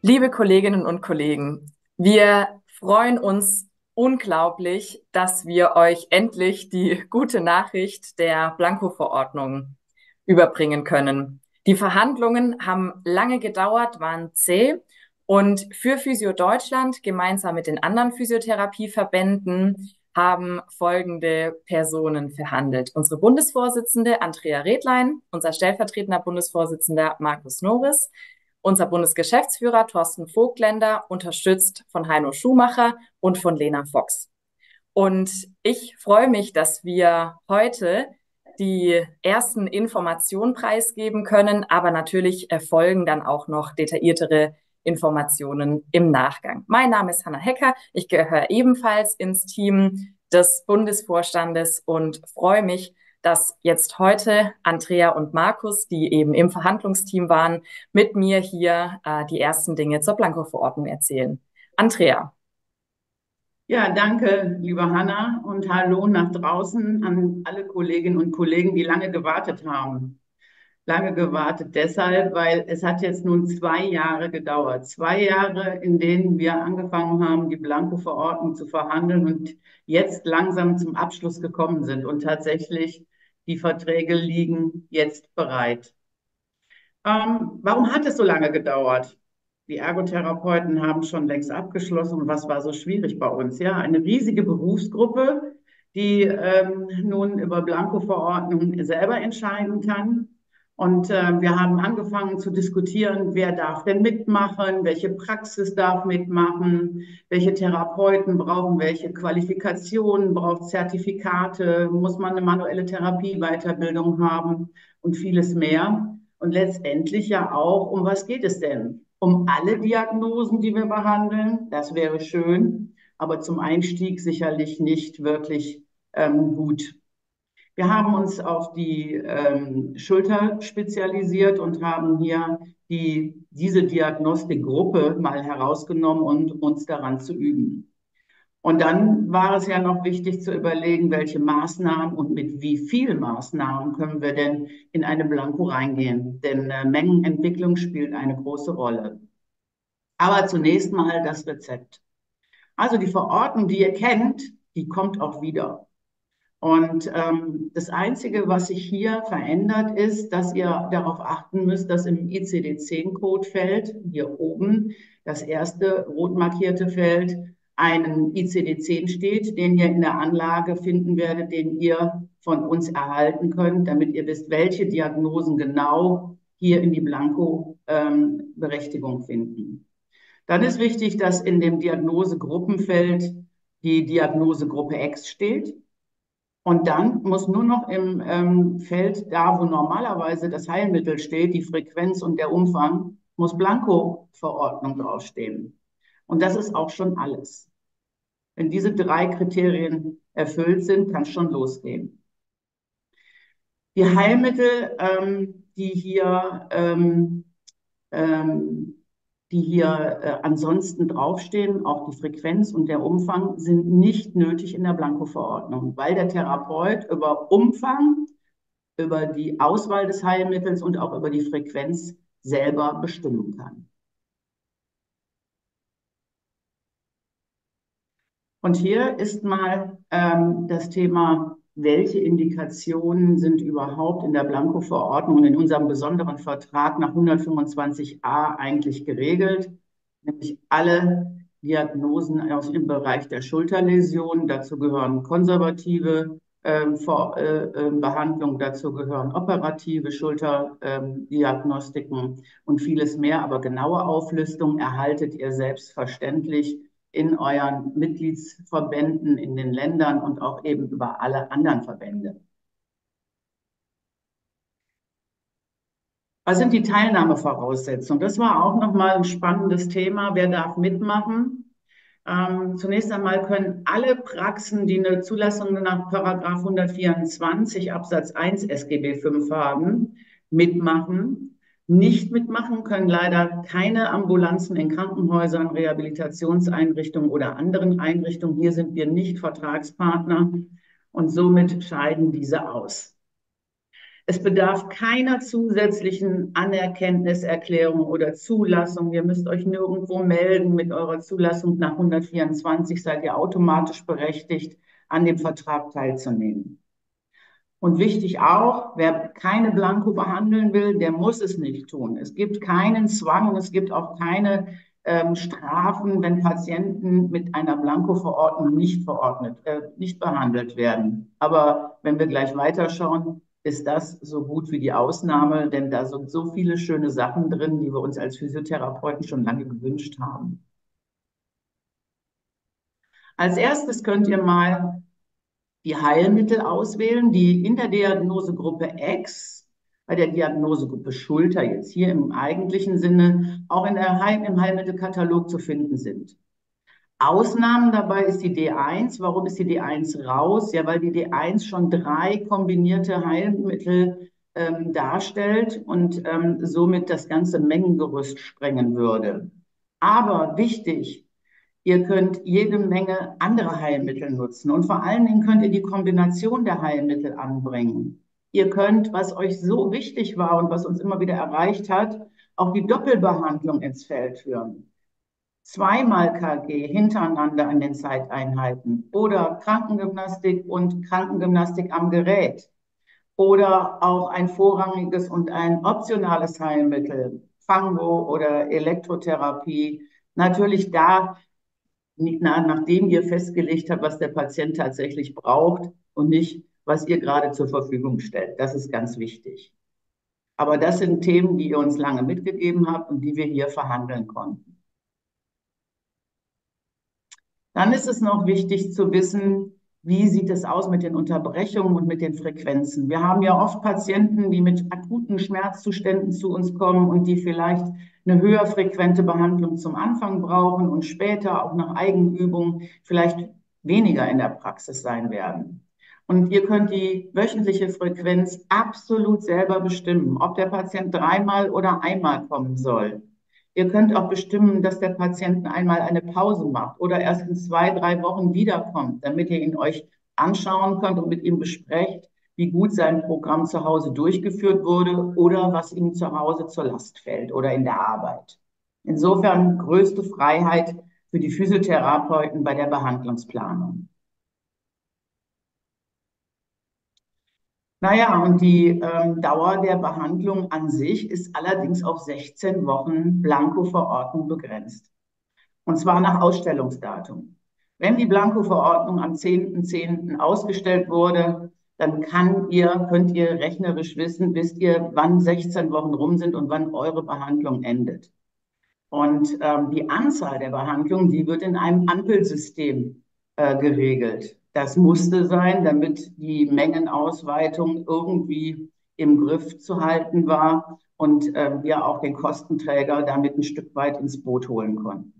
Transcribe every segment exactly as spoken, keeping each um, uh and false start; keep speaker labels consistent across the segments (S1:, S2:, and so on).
S1: Liebe Kolleginnen und Kollegen, wir freuen uns unglaublich, dass wir euch endlich die gute Nachricht der Blanko-Verordnung überbringen können. Die Verhandlungen haben lange gedauert, waren zäh und für Physio Deutschland gemeinsam mit den anderen Physiotherapieverbänden haben folgende Personen verhandelt. Unsere Bundesvorsitzende Andrea Redlein, unser stellvertretender Bundesvorsitzender Markus Norris, unser Bundesgeschäftsführer Thorsten Vogtländer, unterstützt von Heino Schumacher und von Lena Fox. Und ich freue mich, dass wir heute die ersten Informationen preisgeben können, aber natürlich erfolgen dann auch noch detailliertere Informationen im Nachgang. Mein Name ist Hanna Hecker, ich gehöre ebenfalls ins Team des Bundesvorstandes und freue mich, dass jetzt heute Andrea und Markus, die eben im Verhandlungsteam waren, mit mir hier äh, die ersten Dinge zur Blanko-Verordnung erzählen. Andrea.
S2: Ja, danke, liebe Hanna, und hallo nach draußen an alle Kolleginnen und Kollegen, die lange gewartet haben. Lange gewartet deshalb, weil es hat jetzt nun zwei Jahre gedauert. Zwei Jahre, in denen wir angefangen haben, die Blanko-Verordnung zu verhandeln und jetzt langsam zum Abschluss gekommen sind. Und tatsächlich, die Verträge liegen jetzt bereit. Ähm, warum hat es so lange gedauert? Die Ergotherapeuten haben schon längst abgeschlossen. Und was war so schwierig bei uns? Ja, eine riesige Berufsgruppe, die ähm, nun über Blanko-Verordnungen selber entscheiden kann. Und äh, wir haben angefangen zu diskutieren, wer darf denn mitmachen, welche Praxis darf mitmachen, welche Therapeuten brauchen welche Qualifikationen, braucht Zertifikate, muss man eine manuelle Therapie-Weiterbildung haben und vieles mehr. Und letztendlich ja auch, um was geht es denn? Um alle Diagnosen, die wir behandeln, das wäre schön, aber zum Einstieg sicherlich nicht wirklich ähm, gut. Wir haben uns auf die ähm, Schulter spezialisiert und haben hier die, diese Diagnostikgruppe mal herausgenommen und uns daran zu üben. Und dann war es ja noch wichtig zu überlegen, welche Maßnahmen und mit wie viel Maßnahmen können wir denn in eine Blanko reingehen. Denn äh, Mengenentwicklung spielt eine große Rolle. Aber zunächst mal das Rezept. Also die Verordnung, die ihr kennt, die kommt auch wieder. Und ähm, das Einzige, was sich hier verändert, ist, dass ihr darauf achten müsst, dass im I C D zehn Code Feld, hier oben, das erste rot markierte Feld, einen I C D zehn steht, den ihr in der Anlage finden werdet, den ihr von uns erhalten könnt, damit ihr wisst, welche Diagnosen genau hier in die Blanko-Berechtigung ähm, finden. Dann ist wichtig, dass in dem Diagnosegruppenfeld die Diagnosegruppe X steht. Und dann muss nur noch im ähm, Feld, da wo normalerweise das Heilmittel steht, die Frequenz und der Umfang, muss Blanko-Verordnung draufstehen. Und das ist auch schon alles. Wenn diese drei Kriterien erfüllt sind, kann es schon losgehen. Die Heilmittel, ähm, die hier ähm, ähm, die hier äh, ansonsten draufstehen, auch die Frequenz und der Umfang, sind nicht nötig in der Blanko-Verordnung, weil der Therapeut über Umfang, über die Auswahl des Heilmittels und auch über die Frequenz selber bestimmen kann. Und hier ist mal ähm, das Thema, welche Indikationen sind überhaupt in der Blanko-Verordnung und in unserem besonderen Vertrag nach hundertfünfundzwanzig a eigentlich geregelt, nämlich alle Diagnosen aus dem Bereich der Schulterläsionen. Dazu gehören konservative ähm, Vor äh, äh, Behandlungen, dazu gehören operative Schulterdiagnostiken ähm, und vieles mehr. Aber genaue Auflistung erhaltet ihr selbstverständlich in euren Mitgliedsverbänden in den Ländern und auch eben über alle anderen Verbände. Was sind die Teilnahmevoraussetzungen? Das war auch nochmal ein spannendes Thema. Wer darf mitmachen? Ähm, zunächst einmal können alle Praxen, die eine Zulassung nach Paragraph hundertvierundzwanzig Absatz eins S G B fünf haben, mitmachen. Nicht mitmachen können leider keine Ambulanzen in Krankenhäusern, Rehabilitationseinrichtungen oder anderen Einrichtungen. Hier sind wir nicht Vertragspartner und somit scheiden diese aus. Es bedarf keiner zusätzlichen Anerkenntniserklärung oder Zulassung. Ihr müsst euch nirgendwo melden mit eurer Zulassung. Nach hundertvierundzwanzig seid ihr automatisch berechtigt, an dem Vertrag teilzunehmen. Und wichtig auch, wer keine Blanko behandeln will, der muss es nicht tun. Es gibt keinen Zwang und es gibt auch keine ähm, Strafen, wenn Patienten mit einer Blanko-Verordnung nicht verordnet, äh, nicht behandelt werden. Aber wenn wir gleich weiterschauen, ist das so gut wie die Ausnahme, denn da sind so viele schöne Sachen drin, die wir uns als Physiotherapeuten schon lange gewünscht haben. Als erstes könnt ihr mal die Heilmittel auswählen, die in der Diagnosegruppe X, bei der Diagnosegruppe Schulter jetzt hier im eigentlichen Sinne, auch in der Heil im Heilmittelkatalog zu finden sind. Ausnahmen dabei ist die D eins. Warum ist die D eins raus? Ja, weil die D eins schon drei kombinierte Heilmittel ähm, darstellt und ähm, somit das ganze Mengengerüst sprengen würde. Aber wichtig, ihr könnt jede Menge andere Heilmittel nutzen und vor allen Dingen könnt ihr die Kombination der Heilmittel anbringen. Ihr könnt, was euch so wichtig war und was uns immer wieder erreicht hat, auch die Doppelbehandlung ins Feld führen. Zweimal K G hintereinander an den Zeiteinheiten oder Krankengymnastik und Krankengymnastik am Gerät oder auch ein vorrangiges und ein optionales Heilmittel, Fango oder Elektrotherapie. Natürlich da, nachdem ihr festgelegt habt, was der Patient tatsächlich braucht und nicht, was ihr gerade zur Verfügung stellt. Das ist ganz wichtig. Aber das sind Themen, die ihr uns lange mitgegeben habt und die wir hier verhandeln konnten. Dann ist es noch wichtig zu wissen, wie sieht es aus mit den Unterbrechungen und mit den Frequenzen. Wir haben ja oft Patienten, die mit akuten Schmerzzuständen zu uns kommen und die vielleicht eine höher frequente Behandlung zum Anfang brauchen und später auch nach Eigenübung vielleicht weniger in der Praxis sein werden. Und ihr könnt die wöchentliche Frequenz absolut selber bestimmen, ob der Patient dreimal oder einmal kommen soll. Ihr könnt auch bestimmen, dass der Patient einmal eine Pause macht oder erst in zwei, drei Wochen wiederkommt, damit ihr ihn euch anschauen könnt und mit ihm besprecht, wie gut sein Programm zu Hause durchgeführt wurde oder was ihm zu Hause zur Last fällt oder in der Arbeit. Insofern größte Freiheit für die Physiotherapeuten bei der Behandlungsplanung. Naja, und die ähm, Dauer der Behandlung an sich ist allerdings auf sechzehn Wochen Blanko-Verordnung begrenzt. Und zwar nach Ausstellungsdatum. Wenn die Blanko-Verordnung am zehnten zehnten ausgestellt wurde, dann kann ihr, könnt ihr rechnerisch wissen, wisst ihr, wann sechzehn Wochen rum sind und wann eure Behandlung endet. Und ähm, die Anzahl der Behandlungen, die wird in einem Ampelsystem äh, geregelt. Das musste sein, damit die Mengenausweitung irgendwie im Griff zu halten war und äh, wir auch den Kostenträger damit ein Stück weit ins Boot holen konnten.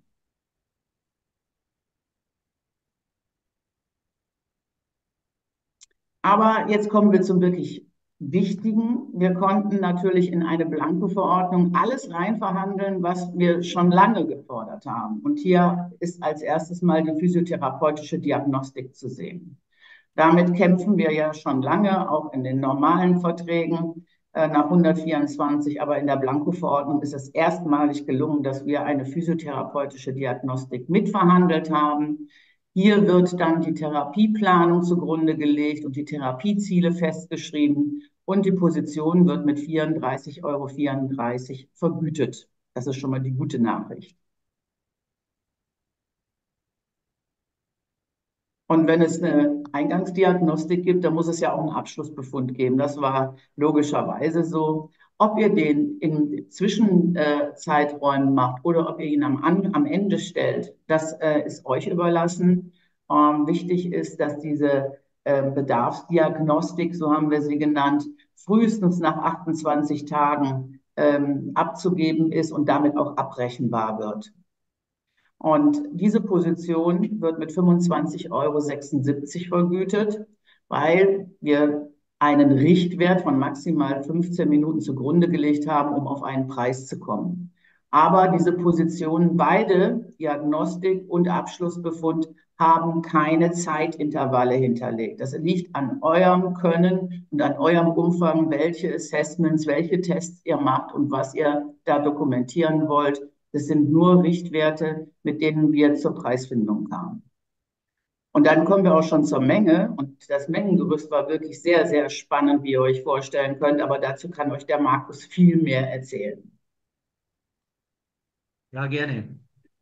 S2: Aber jetzt kommen wir zum wirklich Wichtigen. Wir konnten natürlich in eine Blanko-Verordnung alles reinverhandeln, was wir schon lange gefordert haben. Und hier ist als erstes mal die physiotherapeutische Diagnostik zu sehen. Damit kämpfen wir ja schon lange, auch in den normalen Verträgen äh, nach hundertvierundzwanzig. Aber in der Blanko-Verordnung ist es erstmalig gelungen, dass wir eine physiotherapeutische Diagnostik mitverhandelt haben. Hier wird dann die Therapieplanung zugrunde gelegt und die Therapieziele festgeschrieben und die Position wird mit vierunddreißig Euro vierunddreißig vergütet. Das ist schon mal die gute Nachricht. Und wenn es eine Eingangsdiagnostik gibt, dann muss es ja auch einen Abschlussbefund geben. Das war logischerweise so. Ob ihr den in Zwischenzeiträumen macht oder ob ihr ihn am, am Ende stellt, das äh, ist euch überlassen. Ähm, wichtig ist, dass diese äh, Bedarfsdiagnostik, so haben wir sie genannt, frühestens nach achtundzwanzig Tagen ähm, abzugeben ist und damit auch abrechenbar wird. Und diese Position wird mit fünfundzwanzig Euro sechsundsiebzig vergütet, weil wir einen Richtwert von maximal fünfzehn Minuten zugrunde gelegt haben, um auf einen Preis zu kommen. Aber diese Positionen beide Diagnostik und Abschlussbefund haben keine Zeitintervalle hinterlegt. Das liegt an eurem Können und an eurem Umfang, welche Assessments, welche Tests ihr macht und was ihr da dokumentieren wollt. Das sind nur Richtwerte, mit denen wir zur Preisfindung kamen. Und dann kommen wir auch schon zur Menge. Und das Mengengerüst war wirklich sehr, sehr spannend, wie ihr euch vorstellen könnt. Aber dazu kann euch der Markus viel mehr erzählen.
S3: Ja, gerne.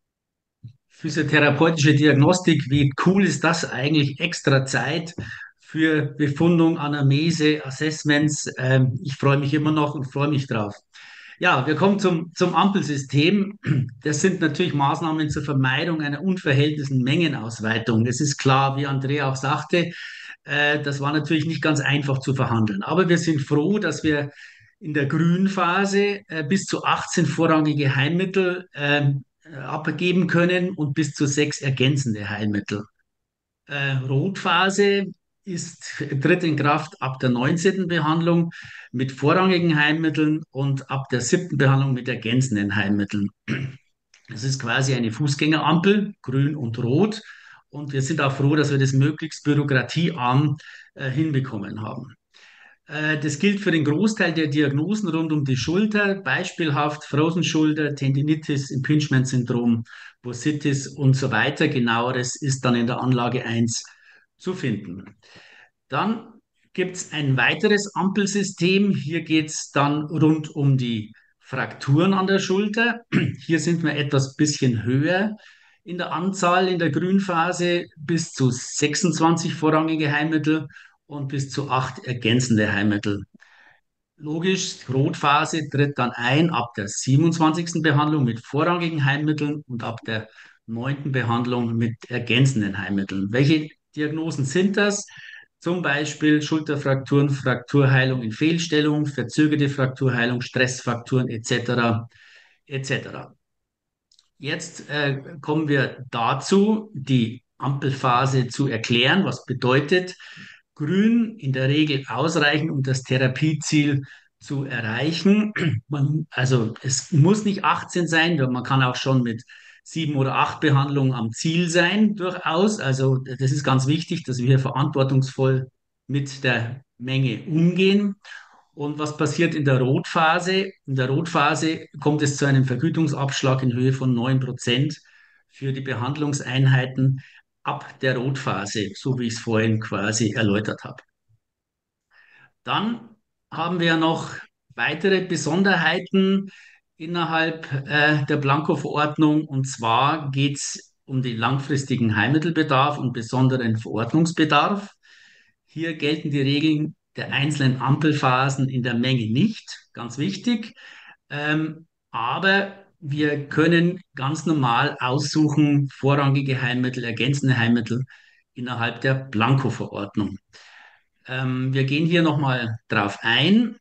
S3: Physiotherapeutische Diagnostik, wie cool ist das eigentlich? Extra Zeit für Befundung, Anamnese, Assessments. Ähm, ich freue mich immer noch und freue mich drauf. Ja, wir kommen zum, zum Ampelsystem. Das sind natürlich Maßnahmen zur Vermeidung einer unverhältnismäßigen Mengenausweitung. Das ist klar, wie Andrea auch sagte, äh, das war natürlich nicht ganz einfach zu verhandeln. Aber wir sind froh, dass wir in der Grünphase äh, bis zu achtzehn vorrangige Heilmittel ähm, äh, abgeben können und bis zu sechs ergänzende Heilmittel. Äh, Rotphase ist, tritt in Kraft ab der neunzehnten Behandlung mit vorrangigen Heilmitteln und ab der siebten Behandlung mit ergänzenden Heilmitteln. Das ist quasi eine Fußgängerampel, grün und rot. Und wir sind auch froh, dass wir das möglichst bürokratiearm äh, hinbekommen haben. Äh, Das gilt für den Großteil der Diagnosen rund um die Schulter, beispielhaft Frozen Shoulder, Tendinitis, Impingement-Syndrom, Bursitis und so weiter. Genaueres ist dann in der Anlage eins zu finden. Dann gibt es ein weiteres Ampelsystem. Hier geht es dann rund um die Frakturen an der Schulter. Hier sind wir etwas bisschen höher in der Anzahl in der Grünphase, bis zu sechsundzwanzig vorrangige Heilmittel und bis zu acht ergänzende Heilmittel. Logisch, die Rotphase tritt dann ein ab der siebenundzwanzigsten Behandlung mit vorrangigen Heilmitteln und ab der neunten Behandlung mit ergänzenden Heilmitteln. Welche Diagnosen sind das? Zum Beispiel Schulterfrakturen, Frakturheilung in Fehlstellung, verzögerte Frakturheilung, Stressfrakturen et cetera et cetera. Jetzt äh, kommen wir dazu, die Ampelphase zu erklären. Was bedeutet Grün in der Regel ausreichend, um das Therapieziel zu erreichen? Man, also es muss nicht achtzehn sein, man kann auch schon mit sieben oder acht Behandlungen am Ziel sein, durchaus. Also das ist ganz wichtig, dass wir hier verantwortungsvoll mit der Menge umgehen. Und was passiert in der Rotphase? In der Rotphase kommt es zu einem Vergütungsabschlag in Höhe von neun Prozent für die Behandlungseinheiten ab der Rotphase, so wie ich es vorhin quasi erläutert habe. Dann haben wir noch weitere Besonderheiten innerhalb äh, der Blanko-Verordnung. Und zwar geht es um den langfristigen Heilmittelbedarf und besonderen Verordnungsbedarf. Hier gelten die Regeln der einzelnen Ampelphasen in der Menge nicht, ganz wichtig. Ähm, aber wir können ganz normal aussuchen, vorrangige Heilmittel, ergänzende Heilmittel innerhalb der Blanko-Verordnung. Ähm, wir gehen hier nochmal drauf ein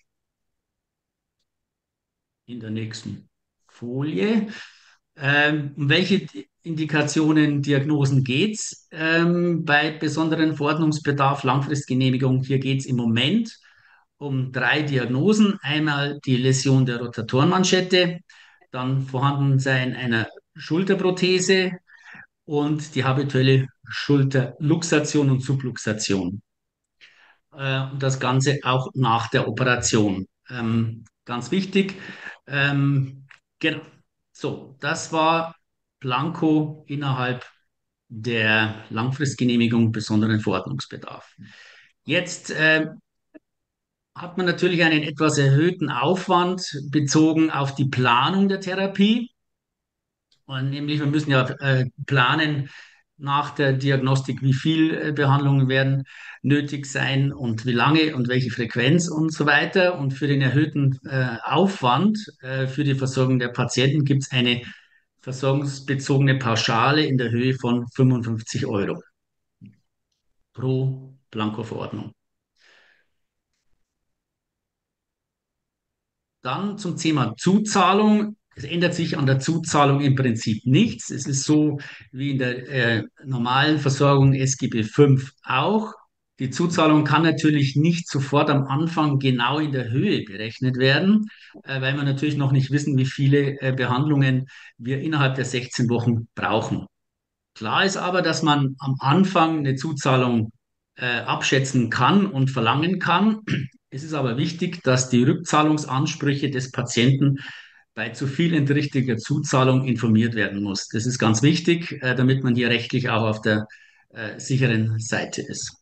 S3: in der nächsten Folie. Ähm, um welche Indikationen, Diagnosen geht es ähm, bei besonderen Verordnungsbedarf, Langfristgenehmigung? Hier geht es im Moment um drei Diagnosen. Einmal die Läsion der Rotatorenmanschette, dann Vorhandensein einer Schulterprothese und die habituelle Schulterluxation und Subluxation. Äh, und das Ganze auch nach der Operation. Ähm, ganz wichtig. Ähm, genau. So, das war Blanco innerhalb der Langfristgenehmigung besonderen Verordnungsbedarf. Jetzt äh, hat man natürlich einen etwas erhöhten Aufwand bezogen auf die Planung der Therapie. Und nämlich, wir müssen ja äh, planen nach der Diagnostik, wie viel äh, Behandlungen werden nötig sein und wie lange und welche Frequenz und so weiter. Und für den erhöhten äh, Aufwand äh, für die Versorgung der Patienten gibt es eine versorgungsbezogene Pauschale in der Höhe von fünfundfünfzig Euro pro Blanko-Verordnung. Dann zum Thema Zuzahlung. Es ändert sich an der Zuzahlung im Prinzip nichts. Es ist so wie in der äh, normalen Versorgung S G B fünf auch. Die Zuzahlung kann natürlich nicht sofort am Anfang genau in der Höhe berechnet werden, äh, weil wir natürlich noch nicht wissen, wie viele äh, Behandlungen wir innerhalb der sechzehn Wochen brauchen. Klar ist aber, dass man am Anfang eine Zuzahlung äh, abschätzen kann und verlangen kann. Es ist aber wichtig, dass die Rückzahlungsansprüche des Patienten bei zu viel entrichtiger Zuzahlung informiert werden muss. Das ist ganz wichtig, äh, damit man hier rechtlich auch auf der äh, sicheren Seite ist.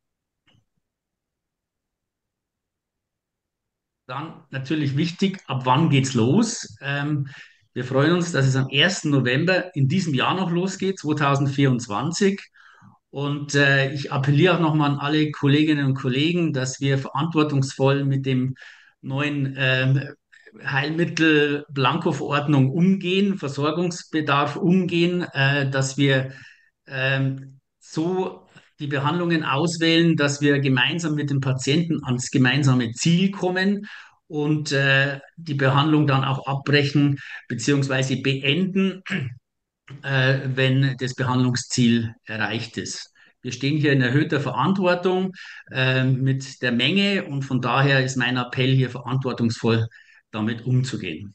S3: Dann natürlich wichtig, ab wann geht's los? Ähm, wir freuen uns, dass es am ersten November in diesem Jahr noch losgeht, zwanzig vierundzwanzig. Und äh, ich appelliere auch nochmal an alle Kolleginnen und Kollegen, dass wir verantwortungsvoll mit dem neuen ähm, Heilmittel Blanko-Verordnung umgehen, Versorgungsbedarf umgehen, äh, dass wir ähm, so die Behandlungen auswählen, dass wir gemeinsam mit dem Patienten ans gemeinsame Ziel kommen und äh, die Behandlung dann auch abbrechen bzw. beenden, äh, wenn das Behandlungsziel erreicht ist. Wir stehen hier in erhöhter Verantwortung äh, mit der Menge und von daher ist mein Appell hier verantwortungsvoll damit umzugehen.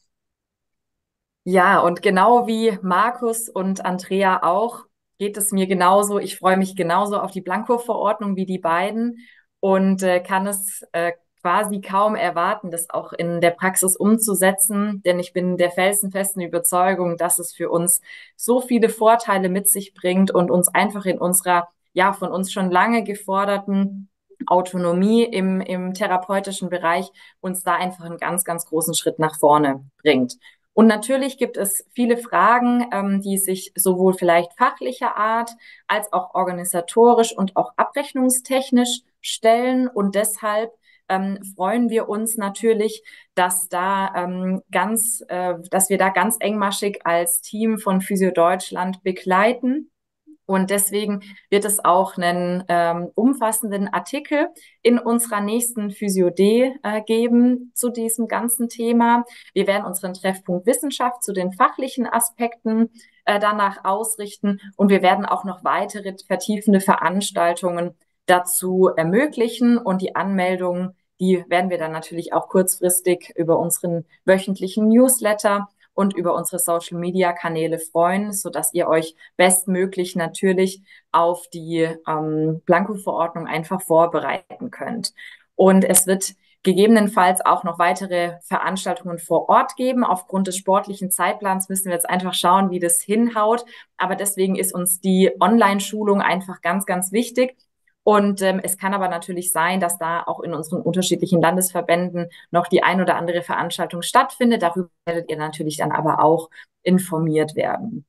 S1: Ja, und genau wie Markus und Andrea auch, geht es mir genauso. Ich freue mich genauso auf die Blanko-Verordnung wie die beiden und äh, kann es äh, quasi kaum erwarten, das auch in der Praxis umzusetzen, denn ich bin der felsenfesten Überzeugung, dass es für uns so viele Vorteile mit sich bringt und uns einfach in unserer, ja, von uns schon lange geforderten Autonomie im, im therapeutischen Bereich uns da einfach einen ganz, ganz großen Schritt nach vorne bringt. Und natürlich gibt es viele Fragen, ähm, die sich sowohl vielleicht fachlicher Art als auch organisatorisch und auch abrechnungstechnisch stellen. Und deshalb ähm, freuen wir uns natürlich, dass da ähm, ganz, äh, dass wir da ganz engmaschig als Team von Physio Deutschland begleiten. Und deswegen wird es auch einen ähm, umfassenden Artikel in unserer nächsten Physio-D äh, geben zu diesem ganzen Thema. Wir werden unseren Treffpunkt Wissenschaft zu den fachlichen Aspekten äh, danach ausrichten und wir werden auch noch weitere vertiefende Veranstaltungen dazu ermöglichen und die Anmeldungen, die werden wir dann natürlich auch kurzfristig über unseren wöchentlichen Newsletter und über unsere Social-Media-Kanäle freuen, sodass ihr euch bestmöglich natürlich auf die ähm, Blanko-Verordnung einfach vorbereiten könnt. Und es wird gegebenenfalls auch noch weitere Veranstaltungen vor Ort geben. Aufgrund des sportlichen Zeitplans müssen wir jetzt einfach schauen, wie das hinhaut. Aber deswegen ist uns die Online-Schulung einfach ganz, ganz wichtig. Und ähm, es kann aber natürlich sein, dass da auch in unseren unterschiedlichen Landesverbänden noch die ein oder andere Veranstaltung stattfindet. Darüber werdet ihr natürlich dann aber auch informiert werden.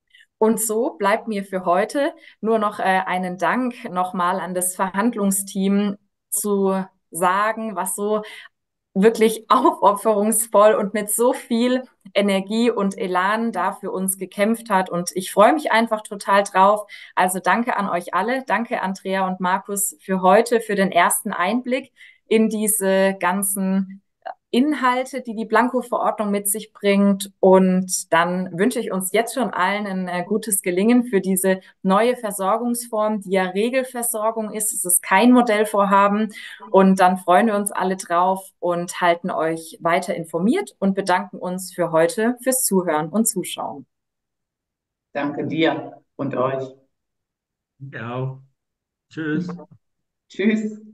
S1: Und so bleibt mir für heute nur noch äh, einen Dank nochmal an das Verhandlungsteam zu sagen, was so wirklich aufopferungsvoll und mit so viel Energie und Elan da für uns gekämpft hat. Und ich freue mich einfach total drauf. Also danke an euch alle. Danke, Andrea und Markus, für heute, für den ersten Einblick in diese ganzen Inhalte, die die Blanko-Verordnung mit sich bringt. Und dann wünsche ich uns jetzt schon allen ein äh, gutes Gelingen für diese neue Versorgungsform, die ja Regelversorgung ist. Es ist kein Modellvorhaben. Und dann freuen wir uns alle drauf und halten euch weiter informiert und bedanken uns für heute fürs Zuhören und Zuschauen.
S2: Danke dir und euch.
S3: Ja, tschüss.
S2: Tschüss.